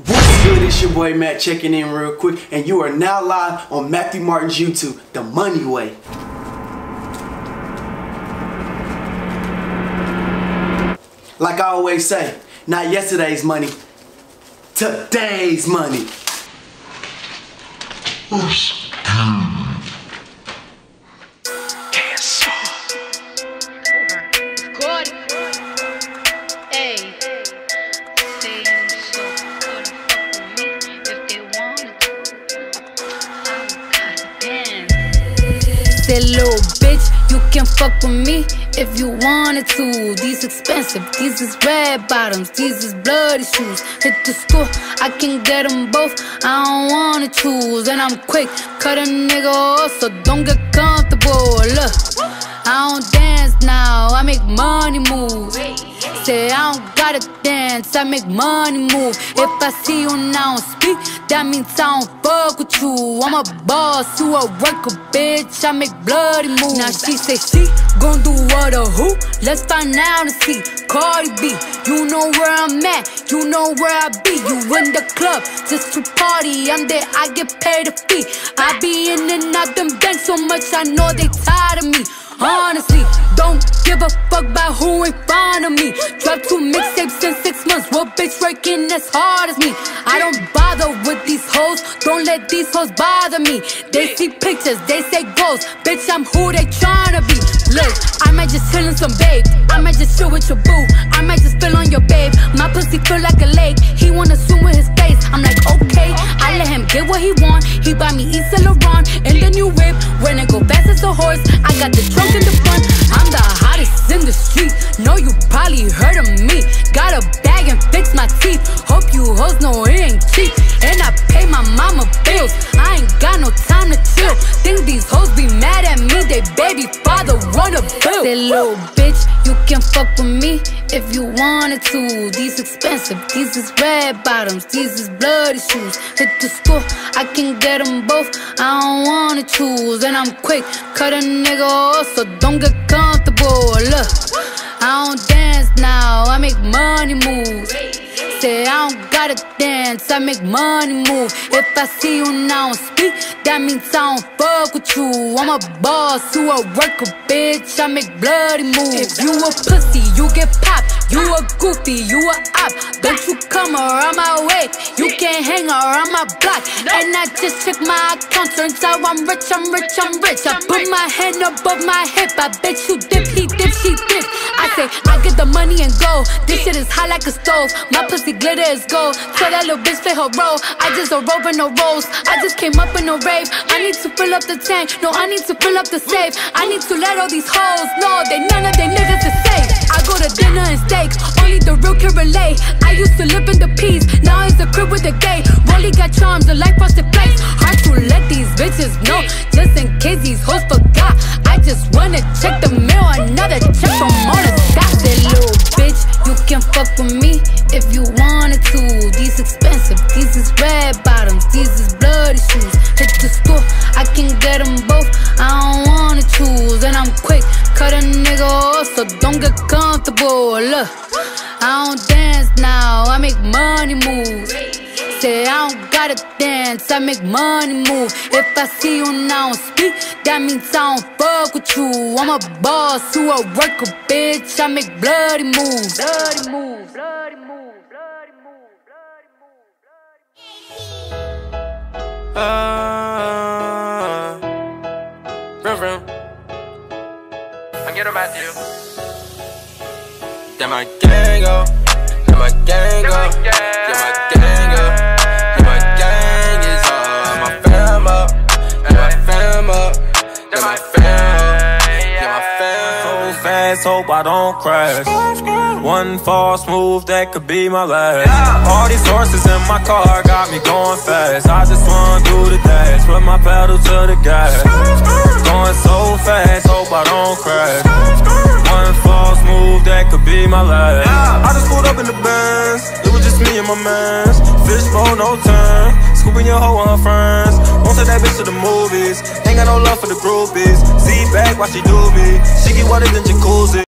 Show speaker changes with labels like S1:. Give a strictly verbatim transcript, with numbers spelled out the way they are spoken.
S1: What's good? It's your boy Matt checking in real quick, and you are now live on Matthew Martin's YouTube, The Money Way. Like I always say, not yesterday's money, today's money.
S2: That little bitch, you can fuck with me if you wanted to. These expensive, these is red bottoms, these is bloody shoes. Hit the school, I can get them both, I don't wanna choose. And I'm quick, cut a nigga off, so don't get comfortable. Look, I don't dance now, I make money move. Say I don't gotta dance, I make money move. If I see you now speak, that means I don't fuck with you. I'm a boss, you a worker, bitch, I make bloody moves. Now she say she gon' do what or who? Let's find out and see. Cardi B, you know where I'm at, you know where I be. You in the club, just to party, I'm there, I get paid a fee. I be in and out them banks so much, I know they tired of me. Honestly, don't give a fuck about who in front of me. Dropped two mixtapes in six months. What bitch working as hard as me? I don't bother with these hoes. Don't let these hoes bother me. They see pictures, they say goals. Bitch, I'm who they tryna be. Look, I might just chill in some babe. I might just chill with your boo. I might just spill on your babe. My pussy feel like a lake. He wanna swim with his face. I'm like, okay. I let him get what he want. He buy me East Saint Laurent in the new whip. When it go fast as a horse, I got the trunk in the front. I'm the hottest in the street. Know you probably heard of me. Got a bag and fix my teeth. Hope you hoes know it ain't cheap. And I pay my mama bills. I ain't got no time to chill. Think these hoes be mad at me. They baby father wanna bill. That little bitch, you can fuck with me if you wanted to. These expensive, these is red bottoms, these is bloody shoes. Hit the school, I can get them both, I don't wanna choose. And I'm quick, cut a nigga off, so don't get comfortable. Look, I don't dance now, I make money moves. Say I don't gotta dance, I make money move. If I see you now speak, that means I don't fuck with you. I'm a boss, you a worker, bitch, I make bloody moves. If you a pussy, you get popped. You a goofy, you a op. Don't you come around my way, you can't hang around my block. And I just check my account, turns out I'm rich, I'm rich, I'm rich. I put my hand above my hip, I bet you dip, he dip, she dip. I say, I get the money and go. This shit is hot like a stove, my pussy glitter is gold. Tell that little bitch play her role. I just a rope and no rolls. I just came up in a rave. I need to fill up the tank. No, I need to fill up the safe. I need to let all these hoes know they none of they niggas is safe. I go to dinner and steak. Only the real can relate. I used to live in the peas. Now it's a crib with a gay. Rolly got charms, a life frosted flakes. Hard to let these bitches know, just in case these hoes forgot. I just wanna check the mail. Another check from all the got that little bitch. You can fuck with me if you wanted to. These expensive, these is red bottoms, these is bloody shoes. Hit the school, I can get them both, I don't wanna choose. And I'm quick, cut a nigga off, so don't get comfortable. Look, I don't dance now, I make money moves. Say I don't gotta dance, I make money move. If I see you now speak, that means I don't fuck with you. I'm a boss, you a worker, bitch, I make bloody moves. Bloody moves, bloody moves, bloody moves, bloody moves, bloody moves.
S3: Uh, vroom vroom. I'm getting Matthew. That my gang up, that my gang up, that my gang up, that my gang is up, my fam up, that my fam up, that my fam up, that my fam. So fast, hope I don't crash. One false move, that could be my last. All these horses in my car got me going fast. I just wanna do the dash, put my pedal to the gas. Going so fast, hope I don't crash. One false move, that could be my last. I just pulled up in the Benz, it was just me and my mans. Fishbowl, no turn, scooping your hoe and her friends. Won't take that bitch to the movies, ain't got no love for the groupies. Sit back, watch she do me, she get wetter than jacuzzi.